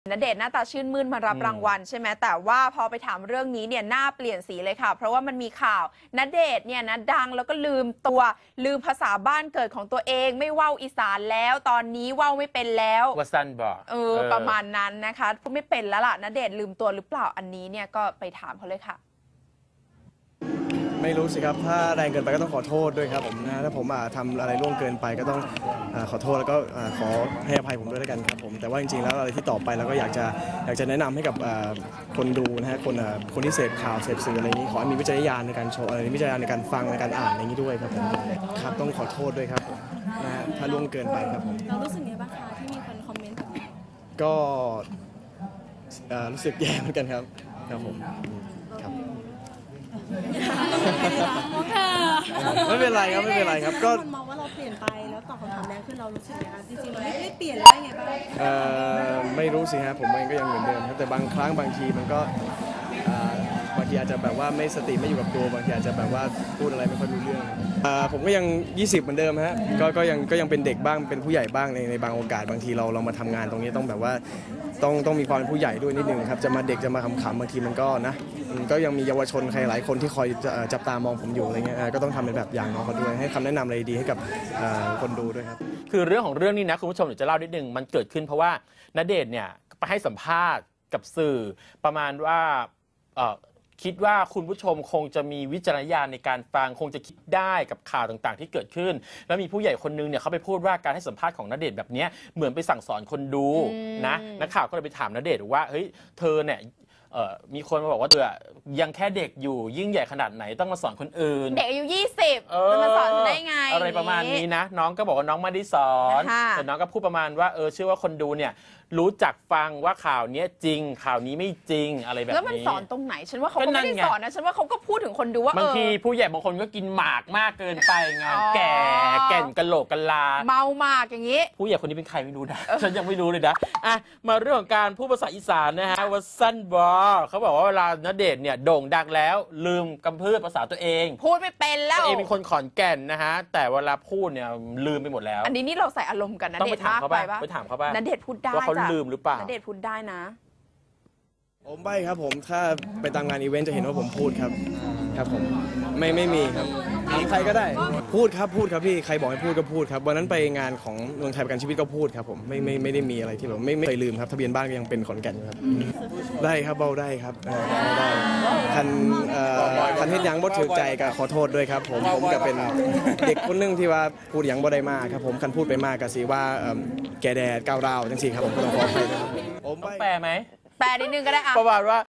ณเดชน์หน้าตาชื่นมื่นมารับรางวัลใช่ไหมแต่ว่าพอไปถามเรื่องนี้เนี่ยหน้าเปลี่ยนสีเลยค่ะเพราะว่ามันมีข่าวณเดชน์เนี่ยนะดังแล้วก็ลืมภาษาบ้านเกิดของตัวเองไม่ว่าวอีสานแล้วตอนนี้ว่าวไม่เป็นแล้วว่าสั้นบอกประมาณนั้นนะคะพูดไม่เป็นแล้วล่ะณเดชน์ลืมตัวหรือเปล่าอันนี้เนี่ยก็ไปถามเขาเลยค่ะไม่รู้สิครับถ้าแรงเกินไปก็ต้องขอโทษด้วยครับผมนะถ้าผมทำอะไรล่วงเกินไปก็ต้องขอโทษแล้วก็ขอให้อภัยผมด้วยแล้วกันครับผมแต่ว่าจริงๆแล้วอะไรที่ต่อไปเราก็อยากจะแนะนำให้กับคนดูนะฮะคนที่เสพข่าวเสพสื่ออะไรอย่างนี้ขอให้มีวิจารณญาณในการชมอะไรวิจารณญาณในการฟังในการอ่านอะไรอย่างนี้ด้วยครับผมครับต้องขอโทษด้วยครับนะฮะถ้าล่วงเกินไปครับผมเรารู้สึกไงบ้างคะที่มีคนคอมเมนต์แบบนี้ก็รู้สึกแย่เหมือนกันครับผมครับไม่เป็นไรครับไม่เป็นไรครับก็คนมองว่าเราเปลี่ยนไปแล้วตอบคำถามแรงขึ้นเรารู้สึกไงคะจริงๆเราไม่ได้เปลี่ยนได้ไงบ้างไม่รู้สิฮะผมเองก็ยังเหมือนเดิมครับแต่บางครั้งบางทีมันก็บางทีอาจจะแบบว่าไม่สติไม่อยู่กับตัวบางทีอาจจะแบบว่าพูดอะไรไม่ค่อยรู้เรื่องผมก็ยัง20เหมือนเดิมฮะก็ยังเป็นเด็กบ้างเป็นผู้ใหญ่บ้างในบางโอกาสบางทีเรามาทำงานตรงนี้ต้องแบบว่าต้องมีความเป็นผู้ใหญ่ด้วยนิดนึงครับจะมาเด็กจะมาขำๆบางทีมันก็นะก็ยังมีเยาวชนใครหลายคนที่คอยจับตามองผมอยู่อะไรเงี้ยก็ต้องทำเป็นแบบอย่างน้องเขาด้วยให้คำแนะนำอะไรดีให้กับคนดูด้วยครับคือเรื่องของเรื่องนี้นะคุณผู้ชมเดี๋ยวจะเล่านิดนึงมันเกิดขึ้นเพราะว่าณเดชน์เนี่ยไปให้สัมภาษณ์กับสื่อประมาณว่าคิดว่าคุณผู้ชมคงจะมีวิจารณญาณในการฟังคงจะคิดได้กับข่าวต่างๆที่เกิดขึ้นแล้วมีผู้ใหญ่คนนึงเนี่ยเขาไปพูดว่าการให้สัมภาษณ์ของณเดชน์แบบนี้เหมือนไปสั่งสอนคนดูนะนักข่าวก็เลยไปถามณเดชน์ว่าเฮ้ยเธอเนี่ยมีคนมาบอกว่าเธอยังแค่เด็กอยู่ยิ่งใหญ่ขนาดไหนต้องมาสอนคนอื่นเด็กอายุ20จะมาสอนได้ไงอะไรประมาณนี้นะน้องก็บอกว่าน้องไม่ได้สอนแต่น้องก็พูดประมาณว่าเชื่อว่าคนดูเนี่ยรู้จักฟังว่าข่าวนี้จริงข่าวนี้ไม่จริงอะไรแบบนี้แล้วมันสอนตรงไหนฉันว่าเขาก็ไม่ได้สอนนะฉันว่าเขาก็พูดถึงคนดูว่าบางทีผู้ใหญ่บางคนก็กินหมากมากเกินไปไงแก่นกะโหลกกะลาเมามากอย่างนี้ผู้ใหญ่คนนี้เป็นใครไม่รู้นะฉันยังไม่รู้เลยนะมาเรื่องของการพูดภาษาอีสานนะฮะว่าสั้นบอเขาบอกว่าเวลาณเดชน์เนี่ยโด่งดังแล้วลืมกำพืชภาษาตัวเองพูดไม่เป็นแล้วตัวเองเป็นคนขอนแก่นนะฮะแต่เวลาพูดเนี่ยลืมไปหมดแล้วอันนี้เราใส่อารมณ์กันนะณเดชน์มากไปปะไปถามเขาป่ะณเดชน์พูดได้ว่าเขาลืมหรือเปล่าณเดชน์พูดได้นะผมใบ้ครับผมถ้าไปตามงานอีเวนต์จะเห็นว่าผมพูดครับผมไม่มีครับถามใครก็ได้พูดครับพี่ใครบอกให้พูดก็พูดครับวันนั้นไปงานของเมืองไทยประกันชีวิตก็พูดครับผมไม่ได้มีอะไรที่แบบไม่เคยลืมครับทะเบียนบ้านก็ยังเป็นขอนแก่นครับได้ครับเบาได้ครับได้คันเฮ็ดยังบ่ถือใจก็ขอโทษด้วยครับผมก็เป็นเด็กคนนึงที่ว่าพูดยังบ่ได้มากครับผมคันพูดไปมากก็สิว่าแกแดดก้าวร้าวจังซี่ครับผมก็ต้องขออภัยด้วยครับผมแปลไหมแปลนิดนึงก็ได้ประมาณว่า